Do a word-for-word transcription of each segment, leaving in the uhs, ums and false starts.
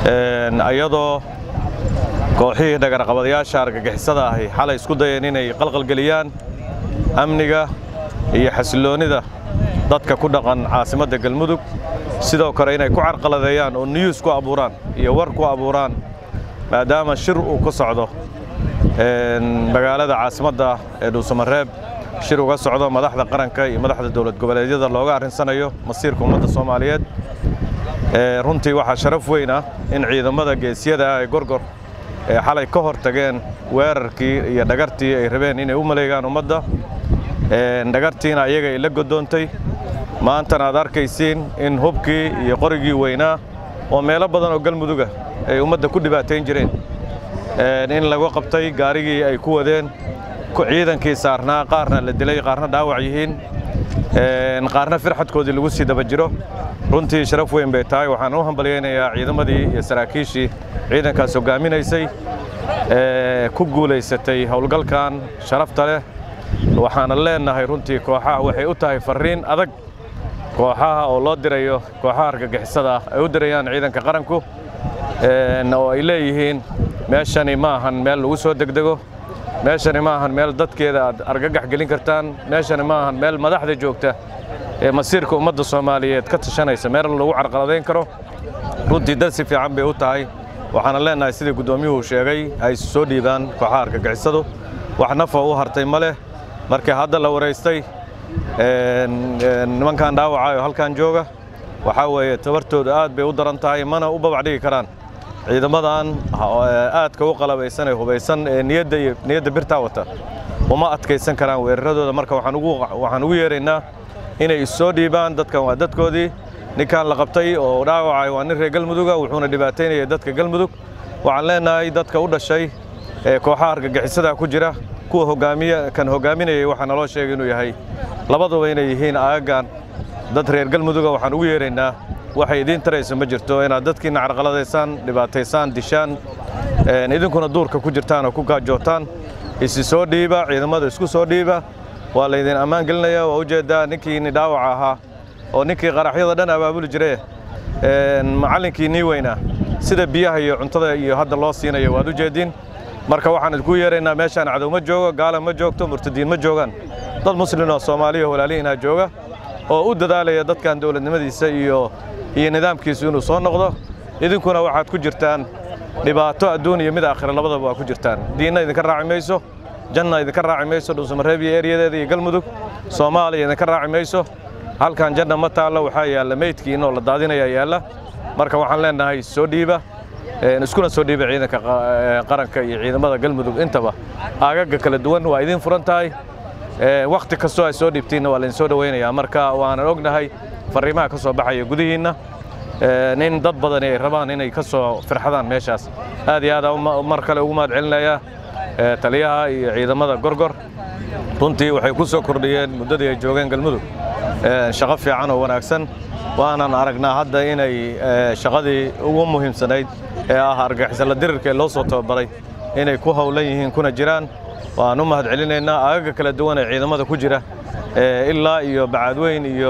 een ayadoo kooxihii dhagarqabadayaasha argagixisada ahi xalay isku dayeen inay qalqal galiyaan amniga iyo xasiloonida dadka ku dhaqan caasimadda Galmudug sidoo kale inay ku carqaladeeyaan oo news ku abuuraan iyo war ku abuuraan maadaama shir uu ka socdo een magaalada caasimadda ee Dhuusamareeb shir uga socdo madaxda qaranka iyo madaxda dawlad goboleedyada looga arinsanayo masiirka ummadda Soomaaliyeed ee runtii waxa sharaf weyn ah in ciidamada geesiyada ay gorgor ee xalay ka hortageen weerarkii iyo dhagartii ay rabeen inay u maleegaan ummadda ee dhagartiina ayaga ay la godoontay maanta aad arkaysiin in hubkii iyo qorigii weynaa oo meelo badan oo Galmuduga ay ummadda ku dhibaateyn jireen ee in lagu qabtay gaarigii ay ku wadeen ku ciidankii saarnaa qaarna la dilay qaarna dhaawac yihiin ee qaarna firxadkoodii lagu sii daba jiro runtii sharaf weyn bay tahay waxaan u hambalyeeynaa ciidamadii iyo saraakiishii ciidankaas hogaaminaysay ee ku guuleysatay howlgalkan sharafta leh waxaan leenahay runtii kooxaha waxay u tahay fariin adag kooxaha oo loo dirayo kooxaha argagixisada ay u dirayaan ciidanka qaranku ee oo ay leeyihiin meeshani ma ahan meel lagu soo degdego meeshani ma ahan meel dadkeeda aad argagax gelin kartaan meeshani ma ahan meel madaxda joogta ee masiirka ummadda Soomaaliyeed ka tashanaysa meel lagu carqaladeyn karo runtii dad si fiican bay u tahay waxaan leenahay sidii gudoomiyuhu sheegay ay soo dhiibaan kooxaha argagixisadu wax nafa u hartay male markii hadda la wareystay ee nimankan dhaawacay halkan jooga waxa weeye tabartooda aad bay u daran tahay mana u babacdigi karaan ciidamadan aad ka u qalabaysan ee hubaysan ee niyadda niyadda birta wata uma adkaysan karaan weeraradooda marka waxaan ugu waxaan ugu yeeraynaa inay soo dhiibaan dadkan waa dadkoodii ninkan la qabtay oo dhaawacay waa nin reer Galmudug wuxuuna dhibaateynayay dadka Galmudug waxaan leenahay dadka u dhashay ee kooxaha argagixisada ku jira kuwa hogaamiya kan hogaaminayay waxaan loo sheegay inuu yahay labaduba inay yihiin aagan dad reer Galmudug waxaan ugu yeeraynaa waxay idin tarayso ma jirto inaad dadkiina carqaladeysaan dhibaataysan dishaan ee idinkuna duurka ku jirtaan oo ku gaajootaan isi soo dhiiba ciidamada isku soo dhiiba waa la idin amaan gelinaya waa ujeedaa ninkii dhaawac ahaa oo ninkii qaraxyada dhan abaabul jiray ee macallinkii nii weyna sida biyaha iyo cuntada iyo hadda loo siinayo waad u jeedin marka waxaan idinku yeeraynaa meeshaan cadow ma joogo gaala ma joogto murtadiin ma joogan dad muslimiin oo Soomaaliya walaalihiina jooga oo u dadaalaya dadkan dawladnimadiisa iyo iyo nidaamkiisu inuu soo noqdo idinkuna waxaad ku jirtaan dhibaato adduun iyo mid aakhir labadaba waa ku jirtaan diinna idinka raaci mayso janna idinka raaci mayso Dhuusamareeb iyo ereyadeeda iyo Galmudug Soomaaliya idinka raaci mayso halkan janna ma taalo waxa yaala meydkiina oo la daadinaya yaala marka waxaan leenahay soo dhiiba ee iskuna soo dhiiba ciidanka qaranka iyo ciidamada Galmudug intaba aagaga kala duwan waa idin furan tahay ee waqti kasto ay soo dhiibtiina waa la soo dhaweynayaa marka waan ognahay fariimaha ka soo baxaya gudihiina ee nin dad badan ay rabaan inay ka soo firxadaan meeshaas aad iyo aad mar kale ugu mahad celinaya ee taliyaha iyo ciidamada gorgor runtii waxay ku soo kordhiyeen muddadii ay joogeen Galmudug ee shaqo fiican oo wanaagsan waanan aragnaa hadda inay shaqadii ugu muhiimsanayd ee ah argagixisada dirirka loo soo tababaray inay ku hawlan yihiin kuna jiraan waan u mahad celinaynaa aaga kala duwan ee ciidamada ku jira ee ilaa iyo Bacadweyn iyo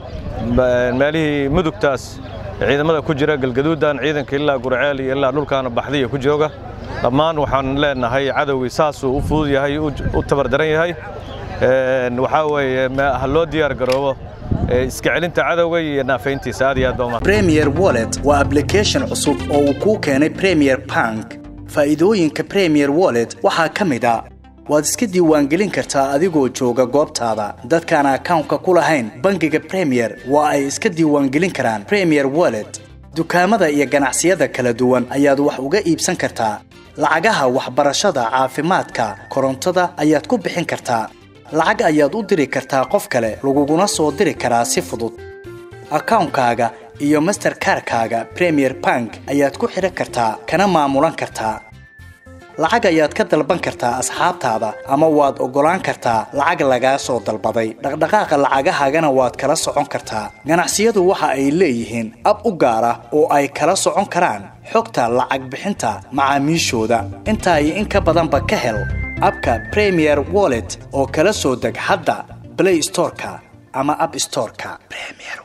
meelihii mudugtaas ciidamada ku jira galgaduudan ciidanka ilaa Gurceel iyo ilaa dhulkaana baxdiya ku jooga dhammaan waxaan leenahay cadawgi saas uu fudud yahay u tabardaran yahay ee waxa weeye ma loo diyaar garoobo iska celinta cadawga iyo naafayntiisa aad iyo aad baa Premier Wallet waa application cusub oo uu ku keenay Premier Bank faa'iidooyinka Premier Wallet waxaa kamid ah waad iska diiwaangelin kartaa adigoo jooga goobtaada dadkaan account-ka ku lahayn bangiga Premier waa ay iska diiwaangelin karaan Premier Wallet dukaamada iyo ganacsiyada kala duwan ayaad wax uga iibsan kartaa lacagaha waxbarashada caafimaadka korontada ayaad ku bixin kartaa lacag ayaad u diri kartaa qof kale laguguna soo diri karaa si fudud account-kaaga iyo Mastercard-kaaga Premier Bank ayaad ku xiran kartaa kana maamulan kartaa lacag ayaad ka dalban kartaa asxaabtaada ama waad ogolaan kartaa lacag laga soo dalbaday dhaqdhaqaaqa lacagahaagana waad kala socon kartaa ganacsiyadu waxa ay leeyihiin ab u gaar ah oo ay kala socon karaan xogta lacag bixinta macaamiishooda inta ay in ka badanba ka hel abka Premier Wallet oo kala soo deg hadda Play Store-ka ama App Store-ka Premier